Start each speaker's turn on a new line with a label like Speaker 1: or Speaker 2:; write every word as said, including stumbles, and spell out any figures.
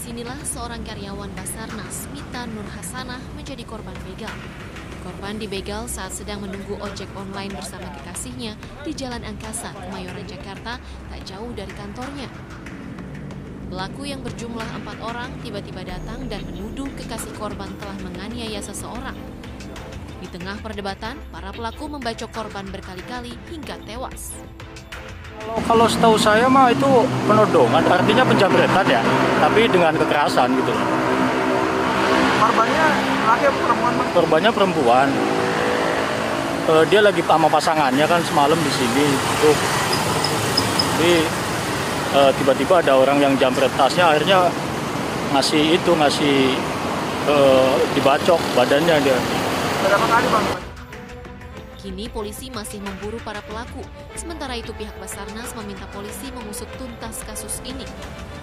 Speaker 1: Disinilah seorang karyawan Basarnas, Mita Nur Hasanah, menjadi korban begal. Korban dibegal saat sedang menunggu ojek online bersama kekasihnya di Jalan Angkasa, Kemayoran, Jakarta, tak jauh dari kantornya. Pelaku yang berjumlah empat orang tiba-tiba datang dan menuduh kekasih korban telah menganiaya seseorang. Di tengah perdebatan, para pelaku membacok korban berkali-kali hingga tewas.
Speaker 2: Kalau, kalau setahu saya mah itu penodongan, artinya penjamretan ya, tapi dengan kekerasan gitu.
Speaker 3: Korbannya laki atau perempuan?
Speaker 2: Korbannya perempuan. E, dia lagi sama pasangannya kan semalam di sini. Tuh. Jadi e, tiba-tiba ada orang yang jamret tasnya, akhirnya ngasih itu ngasih e, dibacok badannya dia.
Speaker 3: Berapa kali bang?
Speaker 1: Kini polisi masih memburu para pelaku. Sementara itu pihak Basarnas meminta polisi mengusut tuntas kasus ini.